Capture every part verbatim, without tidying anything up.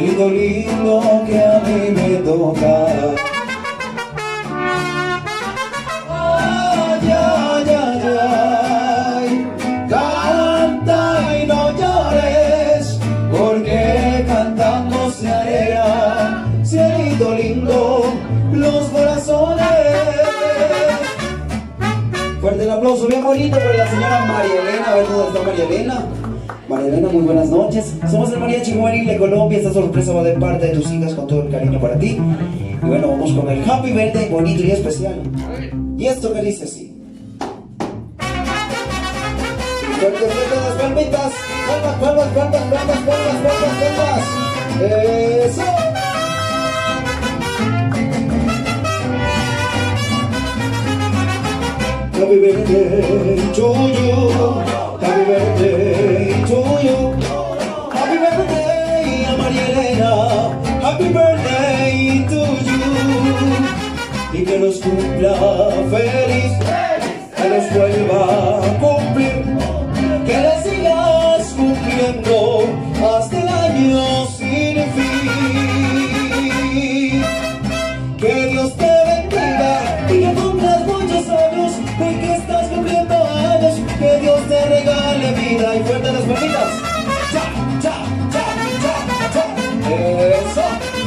cielito lindo que a mí me toca. Ay, ay, ay, ay, canta y no llores, porque cantando se alegra, cielito lindo, los corazones. Fuerte el aplauso bien bonito para la señora María Elena. A ver dónde está María Elena. María Elena, muy buenas noches. Somos el Mariachi Juvenil de Colombia. Esta sorpresa va de parte de tus hijas con todo el cariño para ti. Y bueno, vamos con el Happy Birthday bonito y especial. Y esto que dice así. Y fuerte, fuerte las palmitas. Palmas, palmas, palmas, palmas, palmas, palmas, palmas. Eso. Happy birthday to you. Happy birthday to you. Happy birthday a María Elena. Happy birthday to you. Y que los cumpla feliz, que los vuelva a cumplir, que le sigas cumpliendo hasta el año sin fin. Que Dios te bendiga y que cumplas muchos años, y que estás cumpliendo años, que Dios te regale vida. Y fuerte las palmitas. Cha, cha, cha, cha, cha. Eso.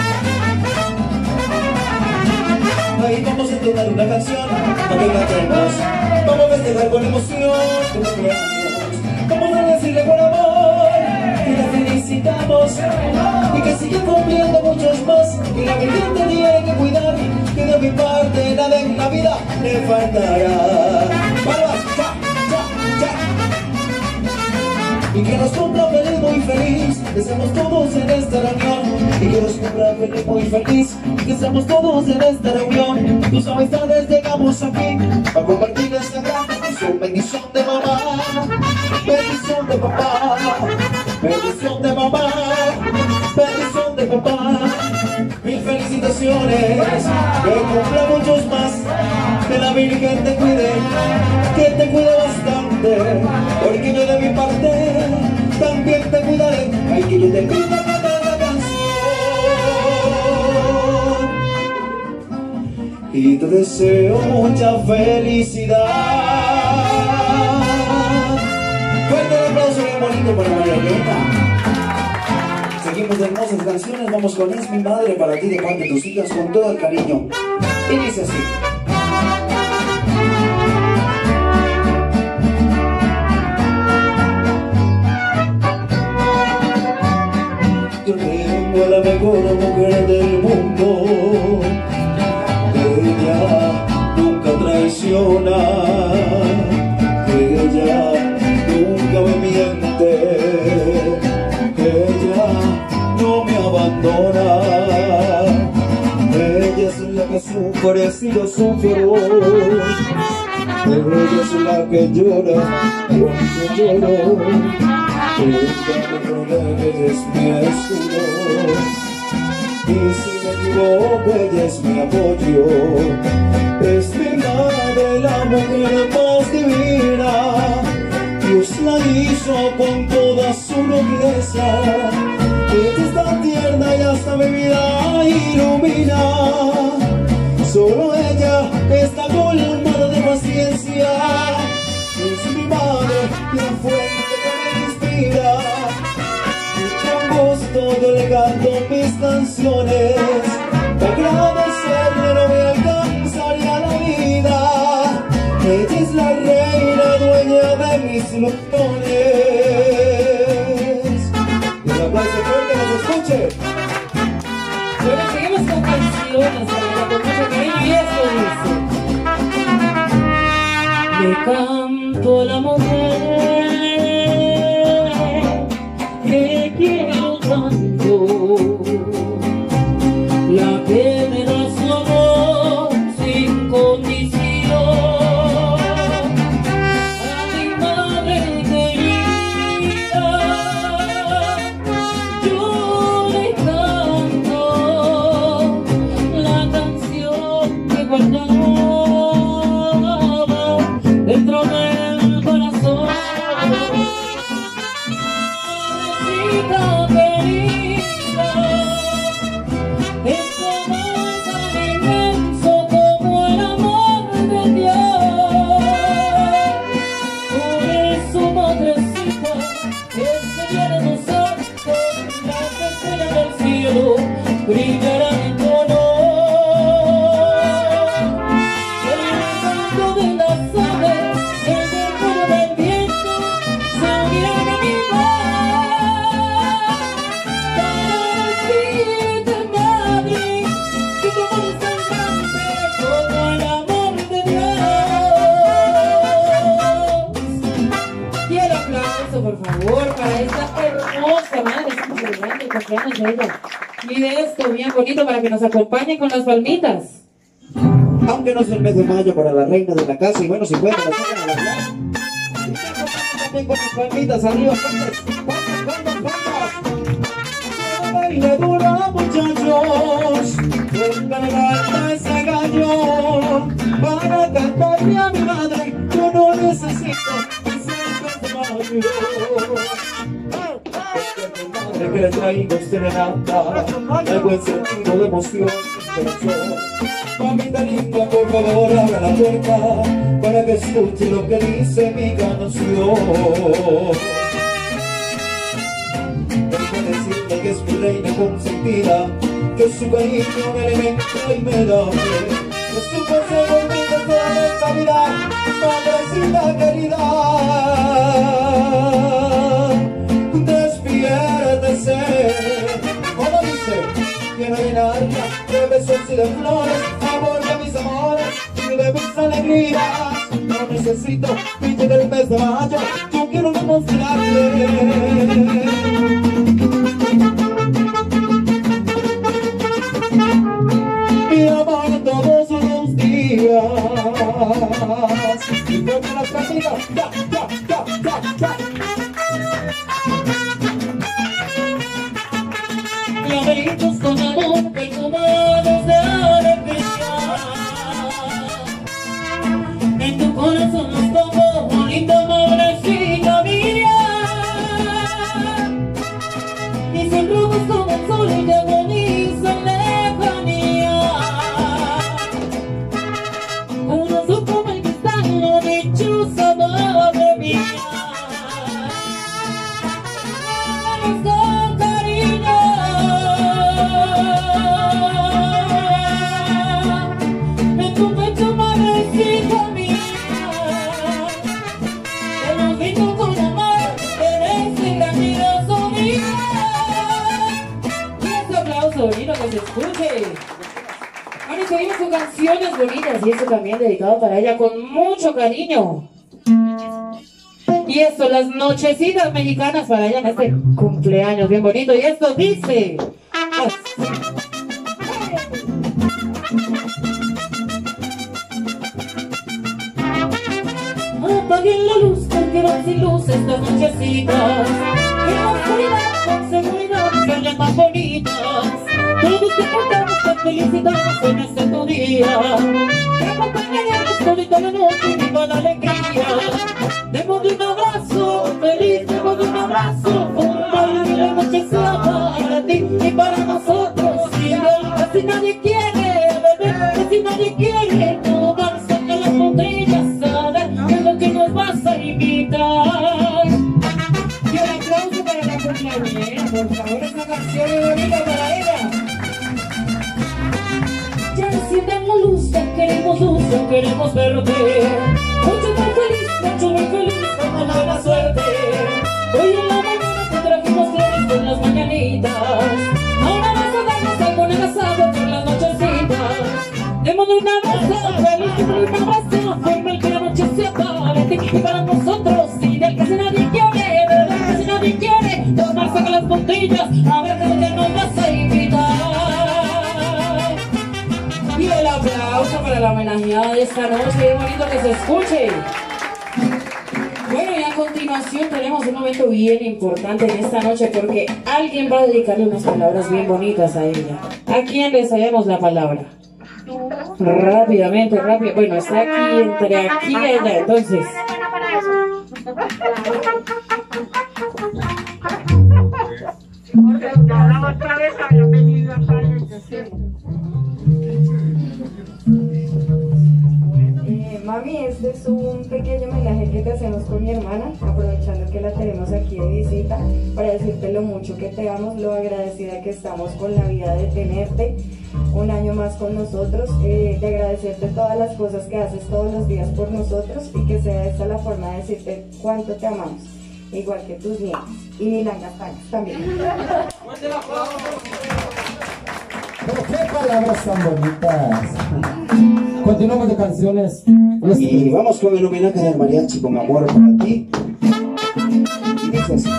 Ahí vamos a entonar una canción para que cantemos. Vamos a festejar con emoción tu cumpleaños. Vamos a decirle con amor que la felicitamos y que siga cumpliendo muchos más. Y la Virgen te tiene que cuidar, que de mi parte nada en la vida le faltará. ¡Vamos! ¡Cha, cha, cha! Y que nos cumpla feliz, muy feliz, que seamos todos en esta reunión. Y que nos cumpla feliz, muy feliz, que seamos todos en esta reunión. Tus amistades llegamos aquí a compartir esta gran bendición. Bendición de mamá, bendición de papá, bendición de mamá, bendición de papá. Mil felicitaciones, que cumpla muchos más, que la Virgen te cuide, que te cuide bastante, porque yo de mi parte también te cuidaré. Ay, que yo te pido cada canción y te deseo mucha felicidad. Fuerte el aplauso bien bonito para María Elena. Seguimos de hermosas canciones, vamos con Es mi madre para ti de parte de tus hijas con todo el cariño. Y dice así. Yo tengo a la mejor mujer del mundo, ella nunca traiciona, ella nunca me miente, ella no me abandona, ella es la que sufre si yo sufro, ella es la que llora cuando lloro, ella me protege, ella es mi escudo, y si me equivoco ella es mi apoyo, es mi madre, la mujer más divina. Dios la hizo con toda su nobleza, ella está tierna y hasta mi vida ilumina. Solo ella está colmada de paciencia, es mi madre, la fuente que me inspira. Y con gusto yo le canto mis canciones, de agradecerle no me alcanzaría la vida. Ella es la reina, dueña de mis ilusiones. Y un aplauso fuerte, que se escuche. Bueno, seguimos con canciones, para con mucho cariño, y esto dice: le canto a la mujer que quiero tanto, la que me da su amor sin condición. Dentro del corazón, necesita querida. brillará mi color. El canto de las aves, el murmullo del viento se unirán a mi voz para decirte, madre, que tu amor es tan grande como el amor de Dios. Y el aplauso, por favor, para esta hermosa madre. Estamos celebrando el cumpleaños de ella. Y de esto bien bonito para que nos acompañen con las palmitas. Aunque no es el mes de mayo para la reina de la casa, y bueno, si pueden, la sacan a bailar. Y también con las palmitas arriba, palmas, palmas, palmas, palmas. Baile duro, muchachos, pongan el alma ese gallo, para cantarle a mi madre, yo no necesito ese mes de mayo. Que le traigo serenata, el buen sentido de emoción y corazón. Mamita linda, por favor, abra la puerta para que escuche lo que dice mi canción. Vengo a decirle que es mi reina consentida, que su cariño me alimenta y me da fe, que su consejo y mi deseo de esta vida, madrecita querida. Como dice, quiero llenarla de besos y de flores, amor de mis amores y de mis alegrías. No necesito que llegue el mes de mayo, yo quiero demostrarle mi amor todos los días. Y con las caminas, ya, ya, ya, ya, ya. Laberintos con amor perfumados de alegría, en tu corazón los pongo, linda madrecita mía. Y son rojos como el sol y te agonizan lejanía. Un azul como el cristal, la dichosa madre mía. Que se escuche. Bueno, y seguimos con canciones bonitas y esto también dedicado para ella con mucho cariño. Y esto, las nochecitas mexicanas para ella en este cumpleaños bien bonito. Y esto dice así. Apaguen la luz porque van sin luz estas nochecitas. En la oscuridad con seguridad salen más bonitas. Todos te cantamos, te felicitamos en este tu día. Te acompañaremos todita la noche y viva la alegría. Demos de un abrazo feliz, demos de un abrazo formal. Y la noche sea para ti y para nosotros. Y casi nadie quiere beber, casi nadie quiere tomar. Saca las botellas a ver qué es lo que nos vas a invitar. Y el aplauso para la cumpleañera, por favor, esta canción es bonita para ella. Ya enciendan la luz, ya queremos luz, ya queremos verte. Mucho muy feliz, mucho muy feliz, con buena suerte. Hoy en la mañana te trajimos flores con las mañanitas. Ahora vas a darnos algo negazado por las nochecitas. Demos un abrazo feliz, un abrazo formal, que la noche sea para ti y para nosotros. Y del que si nadie quiere, verdad que si nadie quiere tomar, saca las botellas, a ver de dónde nos vas a invitar. Y el aplauso para la homenajeada de esta noche, bien bonito que se escuche. Bueno, y a continuación tenemos un momento bien importante en esta noche porque alguien va a dedicarle unas palabras bien bonitas a ella. ¿A quién le cedemos la palabra? Rápidamente, rápido. Bueno, está aquí, entre aquí y allá, entonces. Otra vez a bienvenida a Eh, mami. Mami, este es un pequeño homenaje que te hacemos con mi hermana, aprovechando que la tenemos aquí de visita, para decirte lo mucho que te amo, lo agradecida que estamos con la vida de tenerte un año más con nosotros, eh, de agradecerte todas las cosas que haces todos los días por nosotros y que sea esta la forma de decirte cuánto te amamos, igual que tus nietos y Milangas también. Pero qué palabras tan bonitas. Continuamos de canciones. Y vamos con el homenaje del mariachi con amor para ti. Y dice así.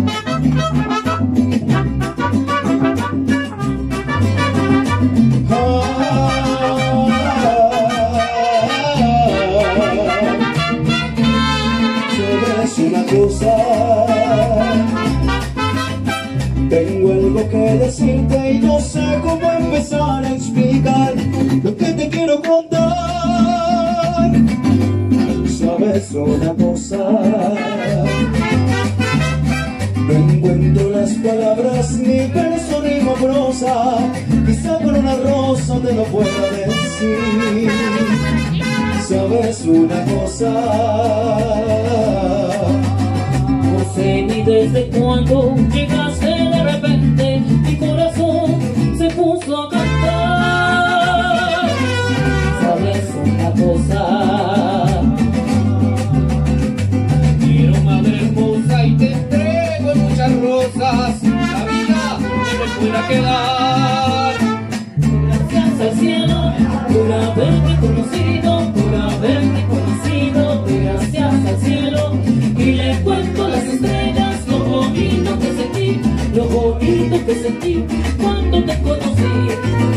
¿Sabes una cosa? Tengo algo que decirte y no sé cómo empezar a explicar lo que te quiero contar. ¿Sabes una cosa? No encuentro las palabras, ni verso ni prosa, quizá por una rosa te lo pueda decir. ¿Sabes una cosa? No sé ni desde cuándo llegaste de repente, mi corazón se puso a cantar. ¿Sabes una cosa? Quiero madre hermosa y te entrego muchas rosas, la vida no me pueda quedar. Gracias al cielo por haberte conocido, por haberte conocido, gracias al cielo. Y le cuento a las estrellas lo bonito que sentí, lo bonito que sentí cuando te conocí.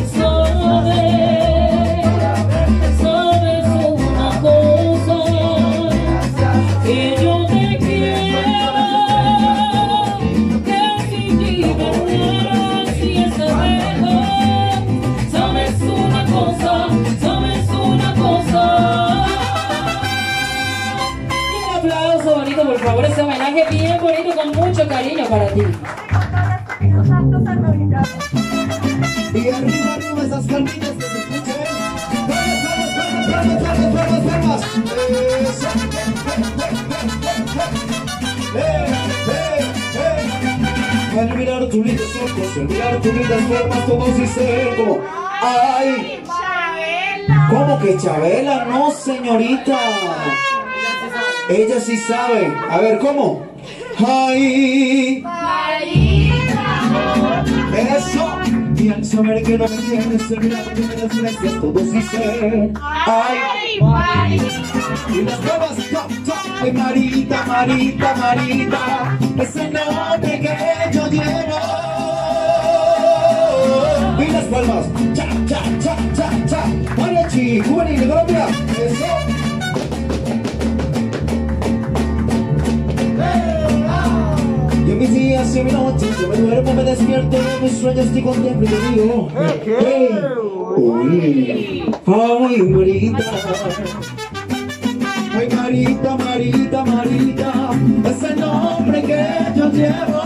Sabes, sabes una cosa, que yo te quiero, que sin ti me muero si estás lejos. Sabes una cosa, sabes una cosa. Bonito, por favor, ese homenaje bien bonito con mucho cariño para ti. Y arriba, arriba esas carnitas que se escuchen. ¡Palmas, palmas, palmas, palmas, palmas! ¡Eso! ¡Eh, eh, eh! Al mirar tus lindos ojos, al mirar tus lindas formas, todos dicen como ¡ay! ¿Cómo que Chabela? No, señorita. Ella sí sabe. A ver, ¿cómo? ¡Ay! ¡Eso! Y al saber que no me quieres, al mirar tus lindas gracias, todos dicen ¡ay! Y las palmas, top, top. ¡Ay, Marita, Marita, Marita! Ese nombre que yo llevo. Y las palmas, cha, cha, cha, cha, cha. Mariachi, juvenil de Colombia. ¡Eso! Y en mis días y en mis noches yo me duermo, me despierto y en mis sueños estoy contemplo y te digo hey, uy, ay Marita, ay Marita, Marita, Marita, es el nombre que yo llevo.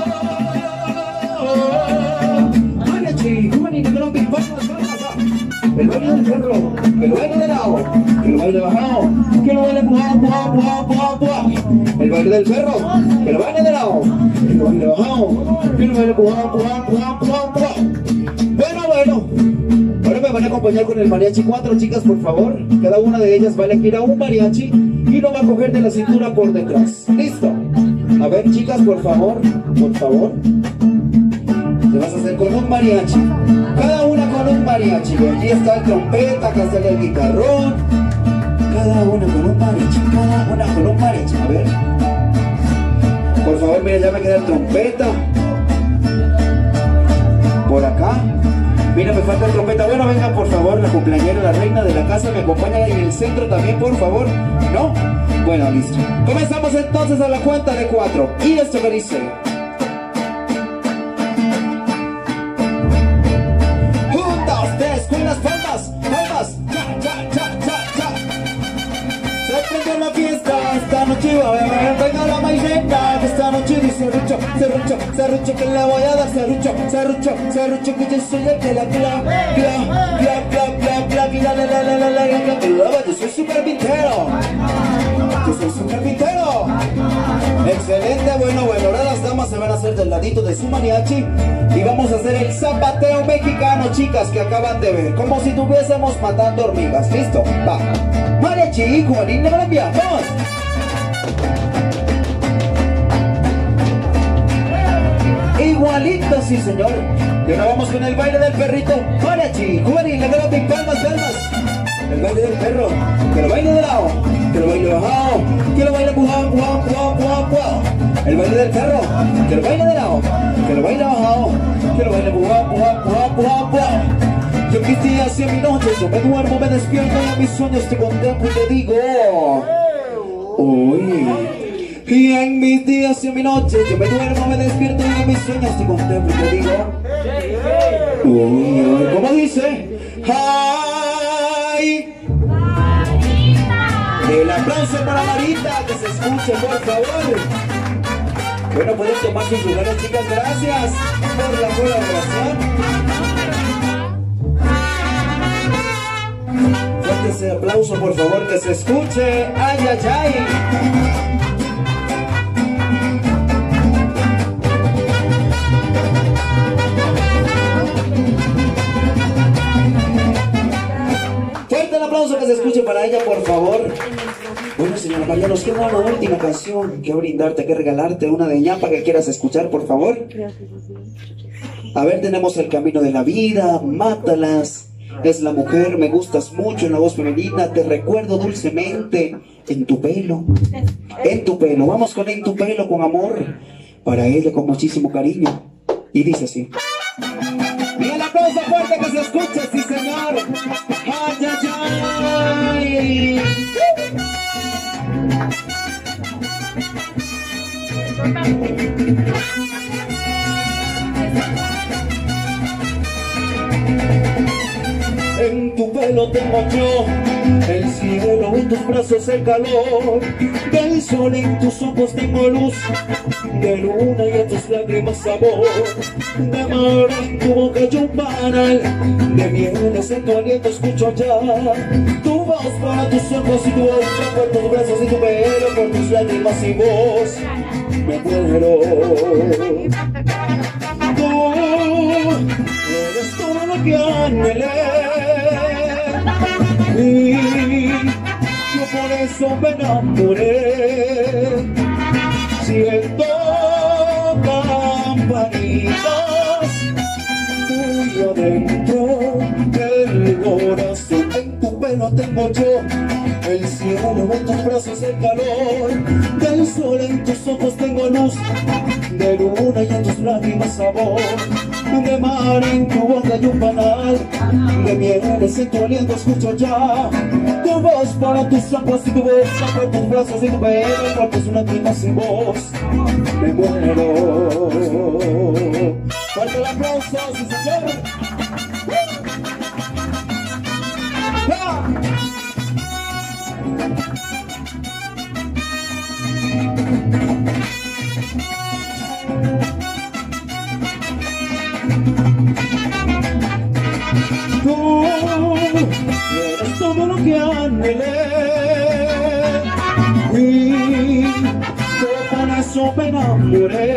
Mariachi, juvenil de Colombia, palmas, palmas. El baile del perro, el baile de lado, el baile bajado, que lo baile pua, pua, pua, pua, pua. El baile del perro, el baile de lado, el baile bajado, que lo baile pua, pua, pua, pua, pua. Bueno, bueno, ahora me van a acompañar con el mariachi. Cuatro chicas, por favor. Cada una de ellas va a elegir a un mariachi y lo va a coger de la cintura por detrás. ¿Listo? A ver, chicas, por favor, por favor. Te vas a hacer con un mariachi. Cada una con un mariachi. Aquí está el trompeta, acá está el guitarrón. Cada una con un mariachi, cada una con un mariachi. A ver. Por favor, mira, ya me queda el trompeta. Por acá. Mira, me falta el trompeta. Bueno, venga, por favor, la cumpleañera, la reina de la casa, me acompaña en el centro también, por favor. ¿No? Bueno, listo. Comenzamos entonces a la cuenta de cuatro. Y esto que dice... Con las palmas, palmas, cha, cha, cha, cha, cha. Se prende la fiesta, esta noche va a beber, venga la mairena, esta noche dice serrucho, serrucho, serrucho que le voy a dar, serrucho, serrucho, serrucho que yo soy el que la clava, clava, clava, clava, clava, clava, y la Yo soy su carpintero. Yo soy su carpintero. Excelente, bueno, bueno. Ahora las damas se van a hacer del ladito de su mariachi y vamos a hacer el zapateo mexicano, chicas, que acaban de ver. Como si estuviésemos matando hormigas. ¿Listo? Va. Mariachi, juvenil de Colombia. ¡Vamos! Igualito, sí, señor. Y ahora vamos con el baile del perrito. Mariachi, juvenil, le debo palmas, palmas. El baile del perro. Que lo baile de lado. Que lo baile bajado. Que lo baile pujado, pujado, pujado, pujado, pujado. El baile del perro. Que lo baile de lado. Que lo baile bajado. Que lo baile pujado, pujado, pujado, pujado, pujado. Yo mis días y en mi noche, yo me duermo, me despierto y en mis sueños te contemplo y te digo. Uy. Y en mis días y en mi noche, yo me duermo, me despierto y en mis sueños te contemplo y te digo. Uy, uy, ¿cómo dice? ¡Ay! El aplauso para Marita, que se escuche, por favor. Bueno, pueden tomar sus lugares, chicas, gracias por la colaboración. Fuerte ese aplauso, por favor, que se escuche. ¡Ay, ay, ay! Que se escuche para ella, por favor. Bueno, señora María, nos queda una última canción que brindarte, que regalarte, una de ñapa que quieras escuchar, por favor. A ver, tenemos El Camino de la Vida, Mátalas, Es la Mujer, Me Gustas Mucho, en la voz femenina, Te Recuerdo Dulcemente, En Tu Pelo, En Tu Pelo. Vamos con En Tu Pelo, con amor, para ella, con muchísimo cariño. Y dice así. Y el aplauso fuerte que se escuche, sí, señor. ¡Ay, ay, ay! En tu pelo tengo yo el cielo, en tus brazos el calor del sol, en tus ojos tengo luz de luna y en tus lágrimas sabor de mar, en tu boca yo un panal de mieles, en tu aliento escucho ya tu voz, para tus ojos y tu boca, por tus brazos y tu pelo, por tus lágrimas y voz me muero. Tú eres todo lo que anhelé y yo por eso me enamoré. Siento campanitas muy adentro del corazón. En tu pelo tengo yo el cielo, en tus brazos el calor del sol, en tus ojos tengo luz de luna y en tus lágrimas sabor de mar, en tu boca hay un panal de mieles, en tu aliento escucho ya tu voz, para tus ojos y tu boca, por tus brazos y tu pelo, por tus lágrimas y voz me muero. Fuerte el aplauso, sí, señor. ¡Ah! Tú eres todo lo que anhelé y yo por eso me enamoré.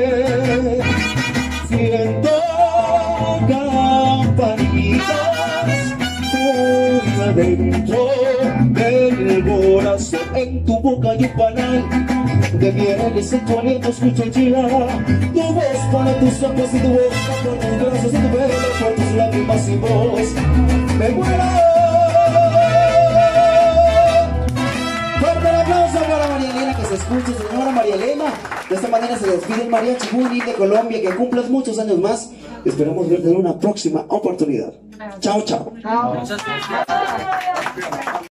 Siento campanitas muy adentro del corazón, en tu boca hay un panal de mieles, en tu aliento escucho ya tu voz, para tus ojos y tu boca, por tus brazos y tu pelo, por tus lágrimas y voz me muero. Fuerte el aplauso para María Elena, que se escuche, señora María Elena. De esta manera se despide el Mariachi Juvenil de Colombia. Que cumplas muchos años más. Esperamos verte en una próxima oportunidad. Chao, chao.